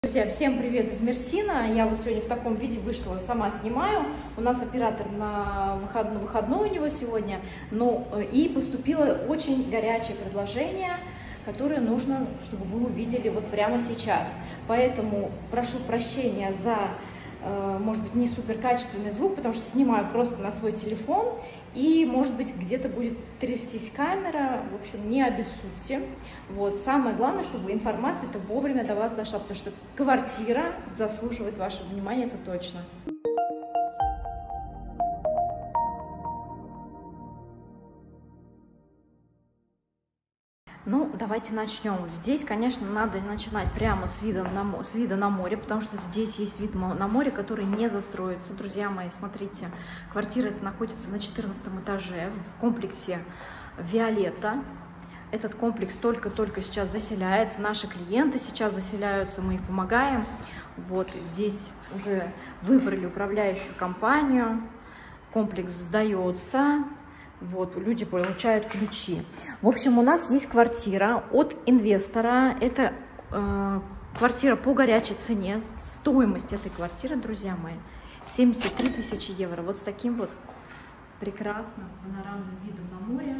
Друзья, всем привет из Мерсина. Я вот сегодня в таком виде вышла, сама снимаю. У нас оператор на выходной у него сегодня. И поступило очень горячее предложение, которое нужно, чтобы вы увидели вот прямо сейчас. Поэтому прошу прощения за, может быть, не супер качественный звук, потому что снимаю просто на свой телефон. И, может быть, где-то будет трястись камера. В общем, не обессудьте. Вот. Самое главное, чтобы информация-то вовремя до вас дошла, потому что квартира заслуживает вашего внимания, это точно. Ну, давайте начнем. Здесь, конечно, надо начинать прямо с вида на море, потому что здесь есть вид на море, который не застроится. Друзья мои, смотрите, квартира эта находится на 14 этаже в комплексе Виолетта. Этот комплекс только-только сейчас заселяется. Наши клиенты сейчас заселяются, мы их помогаем. Вот здесь уже выбрали управляющую компанию. Комплекс сдается. Вот, люди получают ключи. В общем, у нас есть квартира от инвестора. Это квартира по горячей цене. Стоимость этой квартиры, друзья мои, 73 тысячи евро. Вот с таким вот прекрасным панорамным видом на море.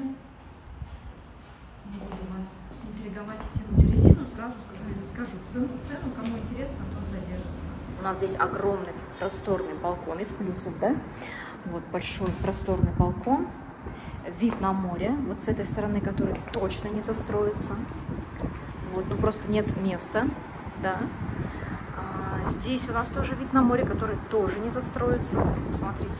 Не буду вас интриговать и тянуть резину. Сразу скажу цену. Кому интересно, тот задержится. У нас здесь огромный просторный балкон из плюсов, да? Вот большой просторный балкон. Вид на море, вот с этой стороны, который точно не застроится. Вот, ну просто нет места, да. Здесь у нас тоже вид на море, который тоже не застроится. Смотрите.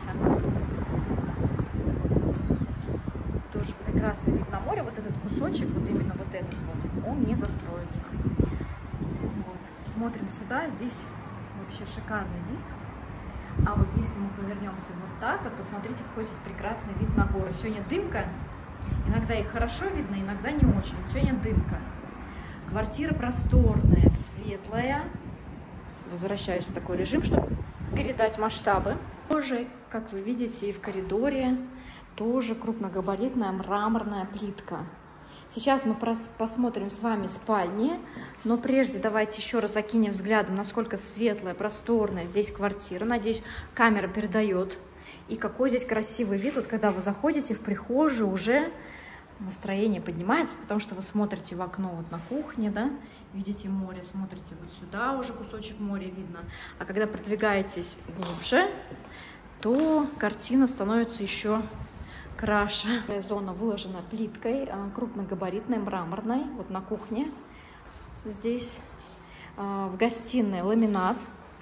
Вот. Тоже прекрасный вид на море. Вот этот кусочек, вот именно вот этот вот, он не застроится. Вот. Смотрим сюда, здесь вообще шикарный вид. А вот если мы повернемся вот так, вот посмотрите, какой здесь прекрасный вид на горы. Сегодня дымка, иногда их хорошо видно, иногда не очень. Сегодня дымка. Квартира просторная, светлая. Возвращаюсь в такой режим, чтобы передать масштабы. Тоже, как вы видите, и в коридоре тоже крупногабаритная мраморная плитка. Сейчас мы посмотрим с вами спальни, но прежде давайте еще раз закинем взглядом, насколько светлая, просторная здесь квартира. Надеюсь, камера передает. И какой здесь красивый вид. Вот когда вы заходите в прихожую, уже настроение поднимается, потому что вы смотрите в окно вот на кухне, да, видите море, смотрите вот сюда, уже кусочек моря видно. А когда продвигаетесь глубже, то картина становится еще краше. Зона выложена плиткой, крупногабаритной, мраморной. Вот на кухне. Здесь в гостиной ламинат.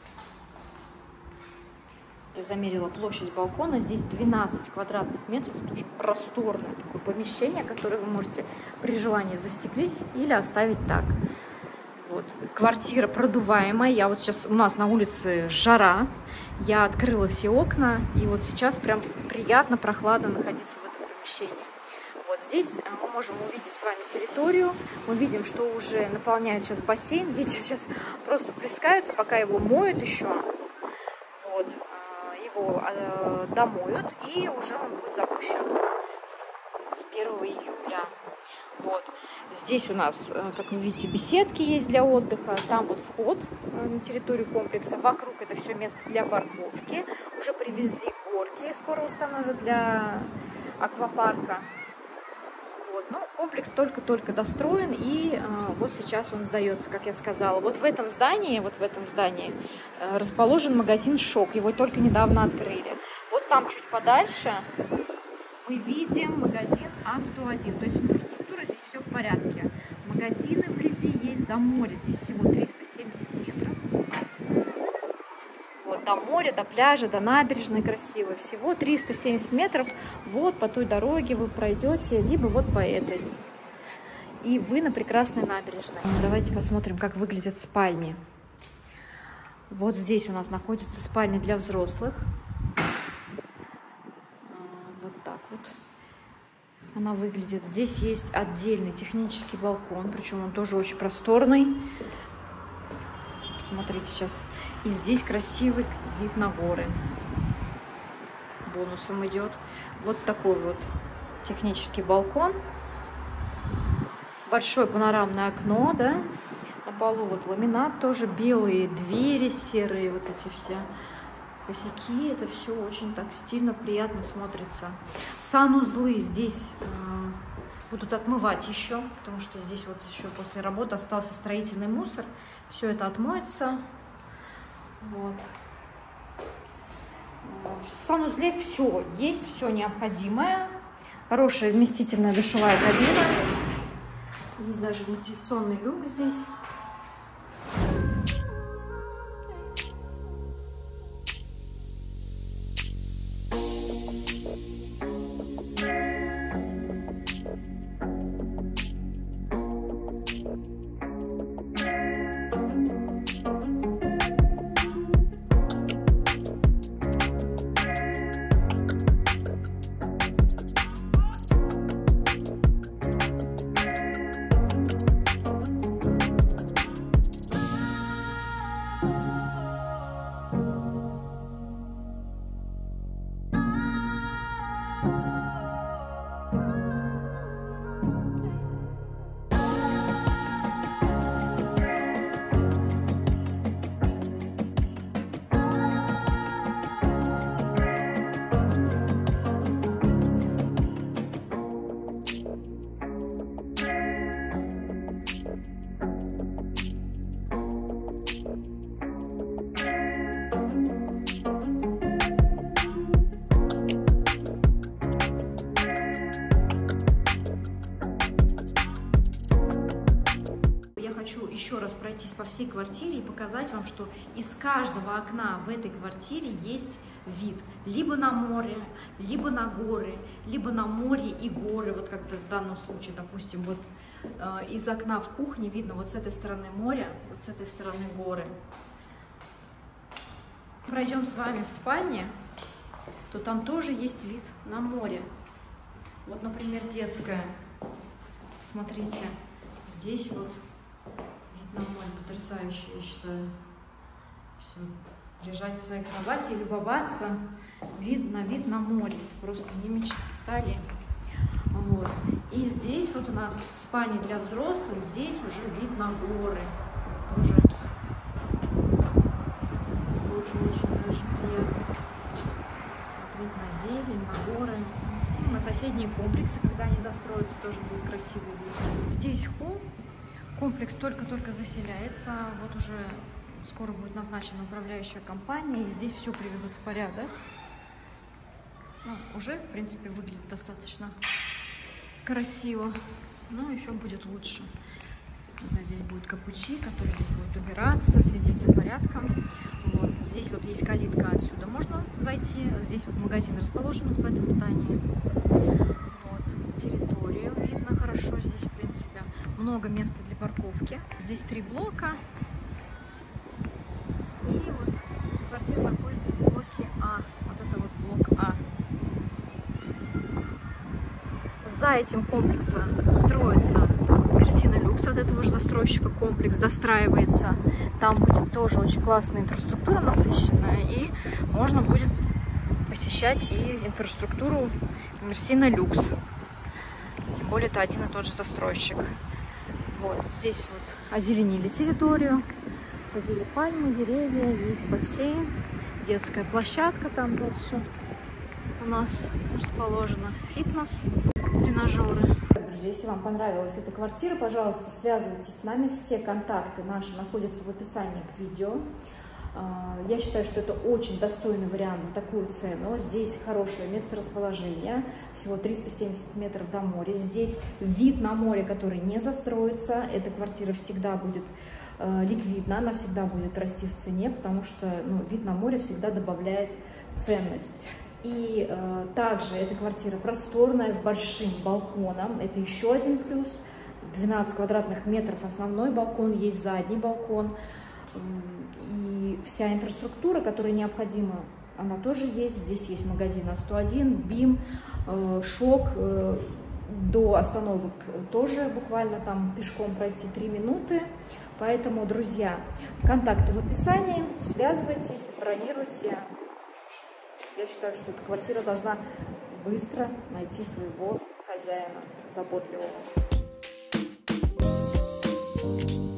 Я замерила площадь балкона. Здесь 12 квадратных метров. Это очень просторное такое помещение, которое вы можете при желании застеклить или оставить так. Вот. Квартира продуваемая. Я вот сейчас, у нас на улице жара. Я открыла все окна. И вот сейчас прям приятно, прохладно находиться в этом помещении. Вот здесь мы можем увидеть с вами территорию. Мы видим, что уже наполняют сейчас бассейн. Дети сейчас просто плескаются, пока его моют еще. Вот. Его домоют. И уже он будет запущен с 1 июля. Вот. Здесь у нас, как вы видите, беседки есть для отдыха. Там вот вход на территорию комплекса. Вокруг это все место для парковки. Уже привезли горки, скоро установят для аквапарка. Вот. Ну, комплекс только-только достроен, и вот сейчас он сдается, как я сказала. Вот в этом здании расположен магазин «Шок». Его только недавно открыли. Вот там чуть подальше мы видим магазин А101. То есть инфраструктура здесь все в порядке. Магазины вблизи есть, до моря здесь всего 370 метров. Вот, до моря, до пляжа, до набережной красивой. Всего 370 метров. Вот по той дороге вы пройдете, либо вот по этой. И вы на прекрасной набережной. Давайте посмотрим, как выглядят спальни. Вот здесь у нас находится спальня для взрослых. Вот так вот она выглядит. Здесь есть отдельный технический балкон, причем он тоже очень просторный. Смотрите сейчас. И здесь красивый вид на горы. Бонусом идет. Вот такой вот технический балкон. Большое панорамное окно, да. полу вот ламинат тоже белые, двери серые, вот эти все косяки. Это все очень так стильно, приятно смотрится. Санузлы здесь будут отмывать еще, потому что здесь вот еще после работы остался строительный мусор. Все это отмоется. Вот. В санузле все есть, все необходимое. Хорошая вместительная душевая кабина. Есть даже вентиляционный люк здесь. Еще раз пройтись по всей квартире и показать вам, что из каждого окна в этой квартире есть вид либо на море, либо на горы, либо на море и горы. Вот как в данном случае, допустим, вот из окна в кухне видно вот с этой стороны море, вот с этой стороны горы. Пройдем с вами в спальне, то там тоже есть вид на море. Вот, например, детская. Смотрите, здесь вот на море потрясающе, я считаю. Все. Лежать в своей кровати и любоваться вид на море. Это просто не мечтали. Вот. И здесь вот у нас в спальне для взрослых, здесь уже вид на горы. Уже очень даже приятно смотреть на зелень, на горы. Ну, на соседние комплексы, когда они достроятся, тоже будет красивый вид. Здесь холл. Комплекс только-только заселяется, вот уже скоро будет назначена управляющая компания, и здесь все приведут в порядок. Ну, уже, в принципе, выглядит достаточно красиво, но еще будет лучше. Когда здесь будет капучи, который здесь будет убираться, следить за порядком. Вот. Здесь вот есть калитка, отсюда можно зайти. Здесь вот магазин расположен вот в этом здании. Вот. Территорию видно хорошо здесь, в принципе. Много места для парковки. Здесь 3 блока. И вот квартира находится в блоке А. Вот это вот блок А. За этим комплексом строится Мерсина Люкс, от этого же застройщика комплекс достраивается. Там будет тоже очень классная инфраструктура насыщенная, и можно будет посещать и инфраструктуру Мерсина Люкс. Тем более это один и тот же застройщик. Вот здесь вот озеленили территорию, садили пальмы, деревья, есть бассейн, детская площадка там дальше у нас расположена, фитнес, тренажеры. Друзья, если вам понравилась эта квартира, пожалуйста, связывайтесь с нами. Все контакты наши находятся в описании к видео. Я считаю, что это очень достойный вариант за такую цену. Здесь хорошее месторасположение, всего 370 метров до моря. Здесь вид на море, который не застроится. Эта квартира всегда будет ликвидна, она всегда будет расти в цене, потому что вид на море всегда добавляет ценность. И также эта квартира просторная, с большим балконом. Это еще один плюс. 12 квадратных метров основной балкон, есть задний балкон. И вся инфраструктура, которая необходима, она тоже есть. Здесь есть магазин А101, БИМ, ШОК. До остановок тоже буквально там пешком пройти 3 минуты. Поэтому, друзья, контакты в описании. Связывайтесь, бронируйте. Я считаю, что эта квартира должна быстро найти своего хозяина заботливого.